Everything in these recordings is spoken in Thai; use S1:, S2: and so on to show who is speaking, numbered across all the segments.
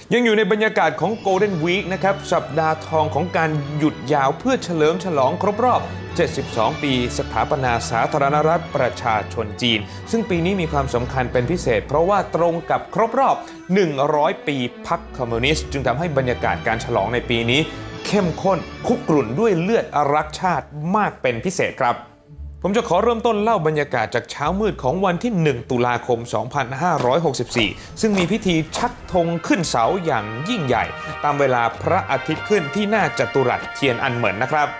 S1: ยังอยู่ในบรรยากาศของ Golden Week นะครับสัปดาห์ทองของการหยุดยาวเพื่อเฉลิมฉลองครบรอบ 72 ปีสถาปนาสาธารณรัฐประชาชนจีนซึ่งปีนี้มีความสำคัญเป็นพิเศษเพราะว่าตรงกับครบรอบ 100 ปีพรรคคอมมิวนิสต์จึงทำให้บรรยากาศการฉลองในปีนี้เข้มข้นคุกรุ่นด้วยเลือดรักชาติมากเป็นพิเศษครับผมจะขอเริ่มต้นเล่าบรรยากาศจากเช้ามืดของวันที่ 1 ตุลาคม 2564 ซึ่งมีพิธีชักธงขึ้นเสาอย่างยิ่งใหญ่ตามเวลาพระอาทิตย์ขึ้นที่หน้าจัตุรัสเทียนอันเหมินนะครับ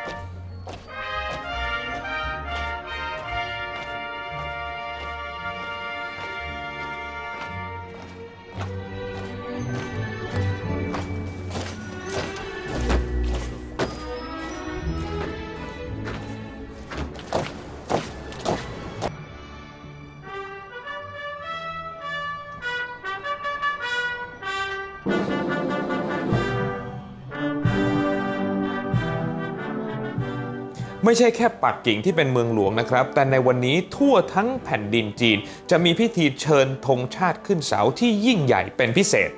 S1: ไม่ใช่แค่ปักกิ่งที่เป็นเมืองหลวงนะครับแต่ในวันนี้ทั่วทั้งแผ่นดินจีนจะมีพิธีเชิญธงชาติขึ้นเสาที่ยิ่งใหญ่เป็นพิเศษ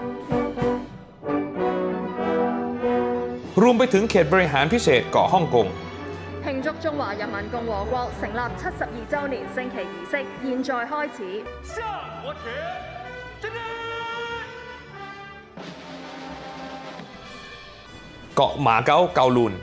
S1: รวมไปถึงเขตบริหารพิเศษเกาะฮ่องกง
S2: 慶祝中華人民共和國成立72週年升旗儀式現在開始。向我前進！
S1: เกาะหมาเก๊าเกาลูน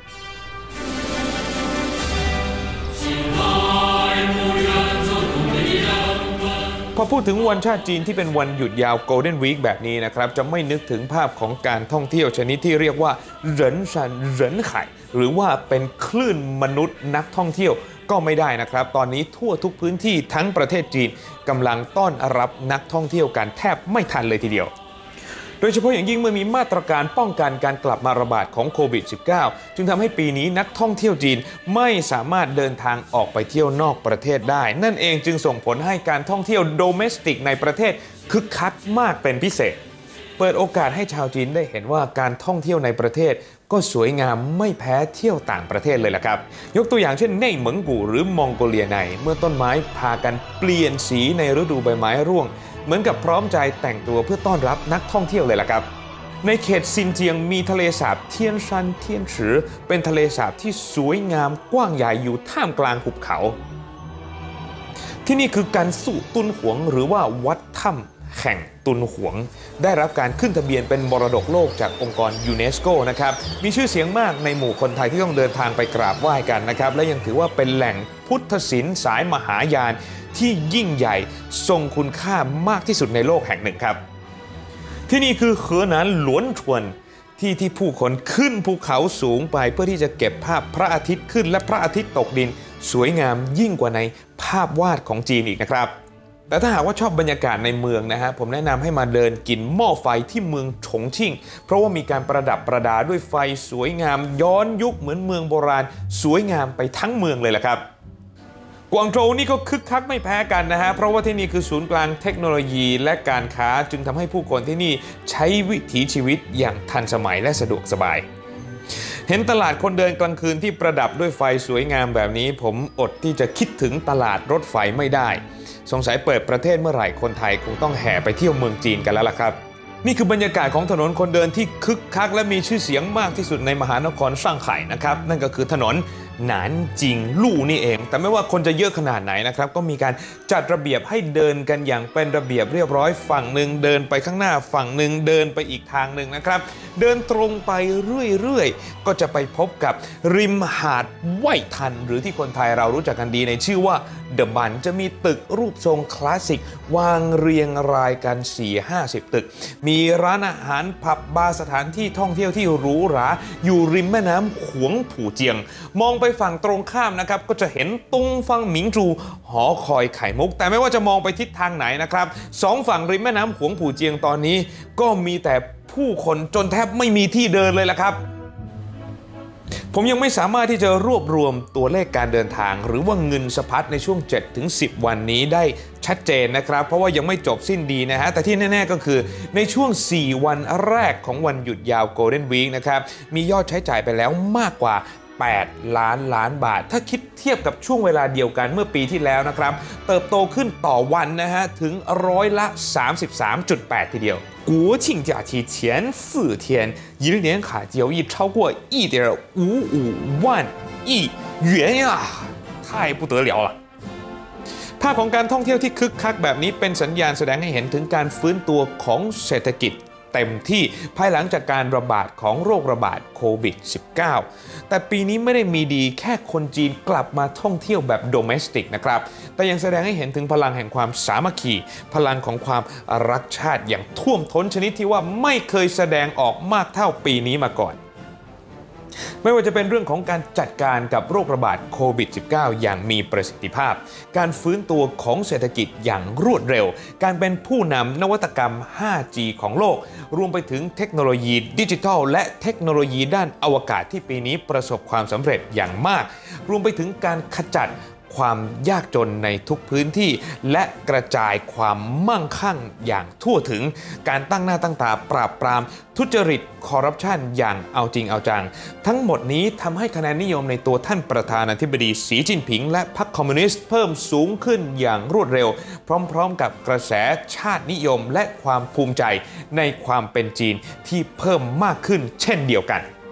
S1: พอพูดถึงวันชาติจีนที่เป็นวันหยุดยาว Golden Week แบบนี้นะครับจะไม่นึกถึงภาพของการท่องเที่ยวชนิดที่เรียกว่าเหรินซันเหรินไข่หรือว่าเป็นคลื่นมนุษย์นักท่องเที่ยวก็ไม่ได้นะครับตอนนี้ทั่วทุกพื้นที่ทั้งประเทศจีนกำลังต้อนรับนักท่องเที่ยวกันแทบไม่ทันเลยทีเดียวโดยเฉพาะอย่างยิ่งเมื่อมีมาตรการป้องกันการกลับมาระบาดของโควิด -19 จึงทำให้ปีนี้นักท่องเที่ยวจีนไม่สามารถเดินทางออกไปเที่ยวนอกประเทศได้นั่นเองจึงส่งผลให้การท่องเที่ยวโดเมสติกในประเทศคึกคักมากเป็นพิเศษเปิดโอกาสให้ชาวจีนได้เห็นว่าการท่องเที่ยวในประเทศก็สวยงามไม่แพ้เที่ยวต่างประเทศเลยล่ะครับยกตัวอย่างเช่นเน่เหมิงกู่หรือมองโกเลียในเมื่อต้นไม้พากันเปลี่ยนสีในฤดูใบไม้ร่วงเหมือนกับพร้อมใจแต่งตัวเพื่อต้อนรับนักท่องเที่ยวเลยล่ะครับในเขตซินเจียงมีทะเลสาบเทียนซันเทียนฉือเป็นทะเลสาบที่สวยงามกว้างใหญ่อยู่ท่ามกลางหุบเขาที่นี่คือการสู่ตุนหวงหรือว่าวัดถ้ำแห่งตุนหวงได้รับการขึ้นทะเบียนเป็นมรดกโลกจากองค์กรยูเนสโกนะครับมีชื่อเสียงมากในหมู่คนไทยที่ต้องเดินทางไปกราบไหว้กันนะครับและยังถือว่าเป็นแหล่งพุทธศิลป์สายมหายานที่ยิ่งใหญ่ทรงคุณค่ามากที่สุดในโลกแห่งหนึ่งครับที่นี่คือเหอหนานหลวนชวนที่ผู้คนขึ้นภูเขาสูงไปเพื่อที่จะเก็บภาพพระอาทิตย์ขึ้นและพระอาทิตย์ตกดินสวยงามยิ่งกว่าในภาพวาดของจีนอีกนะครับแต่ถ้าหากว่าชอบบรรยากาศในเมืองนะฮะผมแนะนำให้มาเดินกินหม้อไฟที่เมืองฉงชิ่งเพราะว่ามีการประดับประดาด้วยไฟสวยงามย้อนยุคเหมือนเมืองโบราณสวยงามไปทั้งเมืองเลยล่ะครับกวางโจวนี่ก็คึกคักไม่แพ้กันนะฮะเพราะว่าที่นี่คือศูนย์กลางเทคโนโลยีและการค้าจึงทำให้ผู้คนที่นี่ใช้วิถีชีวิตอย่างทันสมัยและสะดวกสบายเห็นตลาดคนเดินกลางคืนที่ประดับด้วยไฟสวยงามแบบนี้ผมอดที่จะคิดถึงตลาดรถไฟไม่ได้สงสัยเปิดประเทศเมื่อไหร่คนไทยคงต้องแห่ไปเที่ยวเมืองจีนกันแล้วล่ะครับนี่คือบรรยากาศของถนนคนเดินที่คึกคักและมีชื่อเสียงมากที่สุดในมหานครซ่างไห่นะครับนั่นก็คือถนนหนานจิงลู่นี่เองแต่ไม่ว่าคนจะเยอะขนาดไหนนะครับก็มีการจัดระเบียบให้เดินกันอย่างเป็นระเบียบเรียบร้อยฝั่งหนึ่งเดินไปข้างหน้าฝั่งหนึ่งเดินไปอีกทางหนึ่งนะครับเดินตรงไปเรื่อยๆก็จะไปพบกับริมหาดไหว้ทันหรือที่คนไทยเรารู้จักกันดีในชื่อว่าเดอะบันจะมีตึกรูปทรงคลาสสิกวางเรียงรายกัน 4-50 ตึกมีร้านอาหารผับบาร์สถานที่ท่องเที่ยวที่หรูหราอยู่ริมแม่น้ำขวงผู่เจียงมองไปฝั่งตรงข้ามนะครับก็จะเห็นตุงฟังหมิงจูหอคอยไข่มุกแต่ไม่ว่าจะมองไปทิศทางไหนนะครับสองฝั่งริมแม่น้ำขวงผู่เจียงตอนนี้ก็มีแต่ผู้คนจนแทบไม่มีที่เดินเลยล่ะครับผมยังไม่สามารถที่จะรวบรวมตัวเลขการเดินทางหรือว่าเงินสะพัดในช่วง 7-10 วันนี้ได้ชัดเจนนะครับเพราะว่ายังไม่จบสิ้นดีนะฮะแต่ที่แน่ๆก็คือในช่วง4วันแรกของวันหยุดยาว Golden Week นะครับมียอดใช้จ่ายไปแล้วมากกว่า 8 ล้านล้านบาทถ้าคิดเทียบกับช่วงเวลาเดียวกันเมื่อปีที่แล้วนะครับเติบโตขึ้นต่อวันนะฮะถึงร้อยละ 33.8 ทีเดียว国庆假期前4天银联卡交易超过1.55万亿元呀太不得了了ภาพของการท่องเที่ยวที่คึกคักแบบนี้เป็นสัญญาณแสดงให้เห็นถึงการฟื้นตัวของเศรษฐกิจเต็มที่ภายหลังจากการระบาดของโรคระบาดโควิด -19 แต่ปีนี้ไม่ได้มีดีแค่คนจีนกลับมาท่องเที่ยวแบบโดเมสติกนะครับแต่ยังแสดงให้เห็นถึงพลังแห่งความสามัคคีพลังของความรักชาติอย่างท่วมท้นชนิดที่ว่าไม่เคยแสดงออกมากเท่าปีนี้มาก่อนไม่ว่าจะเป็นเรื่องของการจัดการกับโรคระบาดโควิด -19 อย่างมีประสิทธิภาพการฟื้นตัวของเศรษฐกิจอย่างรวดเร็วการเป็นผู้นำนวัตกรรม 5G ของโลกรวมไปถึงเทคโนโลยีดิจิทัลและเทคโนโลยีด้านอวกาศที่ปีนี้ประสบความสำเร็จอย่างมากรวมไปถึงการขจัดความยากจนในทุกพื้นที่และกระจายความมั่งคั่งอย่างทั่วถึงการตั้งหน้าตั้งตาปราบปรามทุจริตคอร์รัปชันอย่างเอาจริงเอาจังทั้งหมดนี้ทำให้คะแนนนิยมในตัวท่านประธานาธิบดีสีจิ้นผิงและพรรคคอมมิวนิสต์เพิ่มสูงขึ้นอย่างรวดเร็วพร้อมๆกับกระแสชาตินิยมและความภูมิใจในความเป็นจีนที่เพิ่มมากขึ้นเช่นเดียวกัน